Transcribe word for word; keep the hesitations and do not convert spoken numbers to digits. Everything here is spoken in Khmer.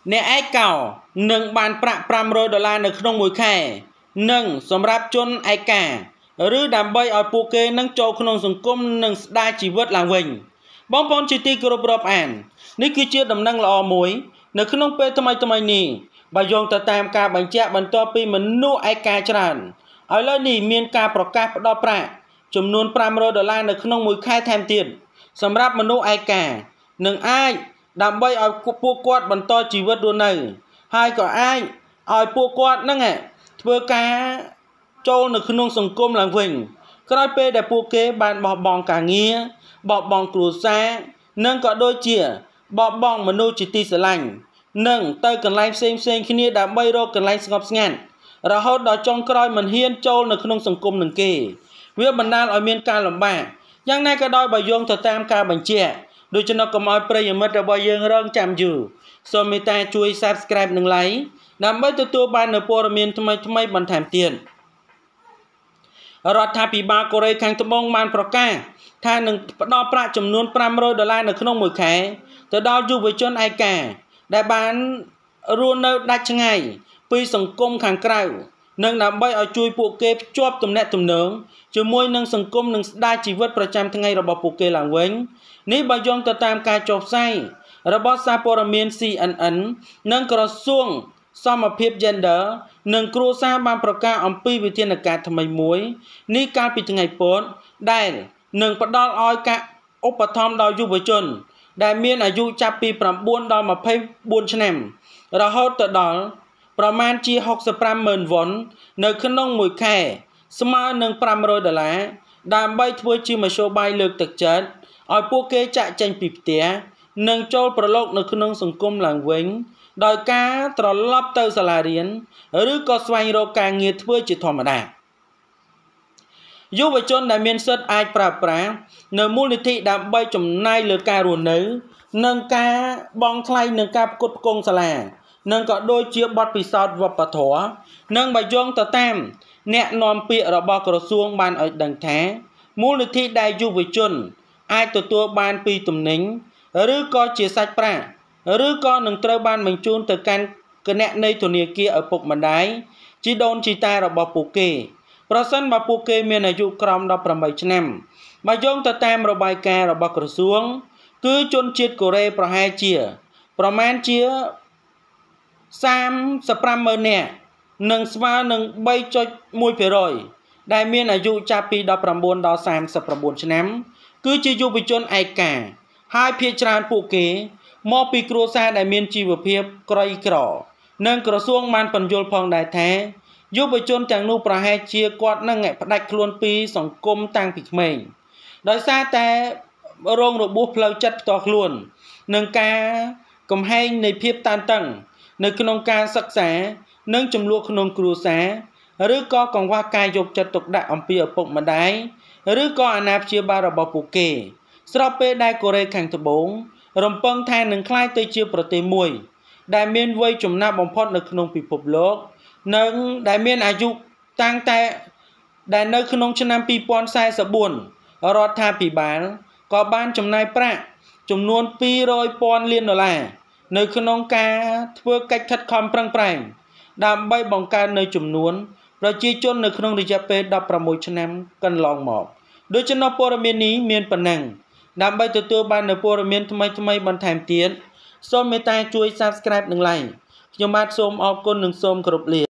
អ្នកឯកោនឹងបានប្រាក់five hundredដុល្លារនៅក្នុងមួយខែនិងសម្រាប់ជនឯកាឬដើម្បីឲ្យពួកគេនឹងចូលក្នុងសង្គមនិងស្ដារជីវិតឡើងវិញបងប្អូនជាទីគោរពរាប់អាននេះគឺជាដំណឹងល្អមួយនៅក្នុងពេលថ្មីថ្មីនេះបើយោងទៅតាមការបញ្ជាក់បន្ទាប់ពីមនុស្សឯកាច្រើនឥឡូវនេះមានការប្រកាសផ្ដល់ប្រាក់ចំនួនfive hundredដុល្លារនៅក្នុងមួយខែថែមទៀតសម្រាប់មនុស្សឯកានឹងអាចដើម្បីឲ្យពួកគាត់បន្តជីវិតរស់នៅហើយក៏អាចឲ្យពួកគាត់នឹងធ្វើការចូលនៅក្នុងសង្គមឡើងវិញក្រោយពេលដែលពួកគេបានបោះបង់ការងារបោះបង់គ្រួសារនិងក៏ដូចជាបោះបង់មនុស្សជាទីស្រឡាញ់និងទៅកន្លែងផ្សេងផ្សេងគ្នាដើម្បីរកកន្លែងស្ងប់ស្ងាត់រហូតដល់ចុងក្រោយមិនហ៊ានចូលនៅក្នុងសង្គមនឹងគេវាបណ្ដាលឲ្យមានការលំបាកយ៉ាងណាក៏ដោយបើយោងទៅតាមការបញ្ជាក់ដូច្នោះកុំឲ្យប្រិយមិត្តរបស់យើងរងចាំយូរសូមមេត្តាជួយ Subscribe និង Like ដើម្បីទទួលបាននូវព័ត៌មានថ្មីៗបន្ថែមទៀតរដ្ឋាភិបាលកូរ៉េខាងត្បូងបានប្រកាសថានឹងផ្ដល់ប្រាក់ចំនួនfive hundredដុល្លារនៅក្នុងមួយខែទៅដល់យុវជនឯកាដែលបានរស់នៅដាច់ឆ្ងាយពីសង្គមខាងក្រៅនិងដើម្បីឲ្យជួយពួកគេភ្ជាប់ទំនាក់ទំនងជាមួយនឹងសង្គមនិងស្ដារជីវិតប្រចាំថ្ងៃរបស់ពួកគេឡើងវិញនេះបើយោងទៅតាមការចុះផ្សាយរបស់សារព័ត៌មាន C N N និងក្រសួងសមភាព Gender និងគ្រួសារបានប្រកាសអំពីវិធានការថ្មីមួយនេះកាលពីថ្ងៃពុធដែលនឹងផ្ដល់ឲ្យការឧបត្ថម្ភដល់យុវជនដែលមានអាយុចាប់ពីnineដល់twenty-fourឆ្នាំរហូតទៅដល់ប្រមាណជាsixty-fiveម៉ឺនវ៉ុននៅក្នុងមួយខែស្មើនឹងfive hundredដុល្លារដើម្បីធ្វើជាមធ្យោបាយលើកទឹកចិត្តឲ្យពួកគេចាក់ចែងពីផ្ទះនិងចូលប្រឡូកនៅក្នុងសង្គមឡើងវិញដោយការត្រឡប់ទៅសាលារៀនឬក៏ស្វែងរកការងារធ្វើជាធម្មតាយុវជនដែលមានសិទ្ធិអាចប្រើប្រាស់នៅមូលនិធិដើម្បីចំណាយលើការរស់នៅនិងការបង់ថ្លៃនឹងការផ្គត់ផ្គង់សាលានិងក៏ដូចជាបទពិសោធន៍វប្បធម៌និងបើយោងទៅតាមអ្នកនាំពាក្យរបស់ក្រសួងបានឲ្យដឹងថាមូលនិធិដែលយុវជនអាចទទួលបានពីទំនិញឬក៏ជាសាច់ប្រាក់ឬក៏នឹងត្រូវបានបញ្ជូនទៅកាន់គណនីធនាគារឪពុកម្ដាយជីដូនជីតារបស់ពួកគេប្រសិនបើពួកគេមានអាយុក្រោមeighteenឆ្នាំបើយោងទៅតាមរបាយការណ៍របស់ក្រសួងគឺជនជាតិកូរ៉េប្រហែលជាប្រមាណជាthirty-fiveម៉ឺននាក់និងស្មើនឹងthree point oneភាគរយដែលមានអាយុចាប់ពីnineteenដល់thirty-nineឆ្នាំគឺជាយុវជនឯកាហើយភាគច្រើនពួកគេមកពីគ្រួសារដែលមានជីវភាពក្រីក្រនិងក្រសួងបានបញ្យល់ផងដែរថាយុវជនទាំងនោះប្រហែលជាគាត់នឹងផ្ដាច់ខ្លួនពីសង្គមតាំងពីក្មេងដោយសារតែរងរបួសផ្លូវចិត្តផ្ទាល់ខ្លួននិងការកំហែងនៃភាពតានតឹងនៅក្នុងការសិក្សានិងចំនួនក្នុងគ្រួសារឬក៏កង្វះការយកចិត្តទុកដាក់អំពីឪពុកម្ដាយឬក៏អាណាព្យាបាលរបស់ពួកគេស្របពេលដែលកូរ៉េខាងត្បូងរំពឹងថានឹងក្លាយទៅជាប្រទេសមួយដែលមានវ័យចំណាស់បំផុតនៅក្នុងពិភពលោកនិងដែលមានអាយុតាំងតែដែលនៅក្នុងឆ្នាំtwenty forty-fourរដ្ឋាភិបាលក៏បានចំណាយប្រាក់ចំនួនtwo hundred thousandលានដុល្លារនៅក្នុងការធ្វើកិច្ចខិតខំប្រឹងប្រែងដើម្បីបង្កើននៅចំនួនប្រជាជននៅក្នុងរយៈពេលsixteenឆ្នាំកន្លងមកដូច្នោះព័ត៌មាននេះមានប៉ុណ្ណឹងដើម្បីទទួលបាននូវព័ត៌មានថ្មីៗបន្ថែមទៀតសូមមេត្តាជួយ Subscribe និង Like ខ្ញុំបាទសូមអរគុណនិងសូមគោរពលា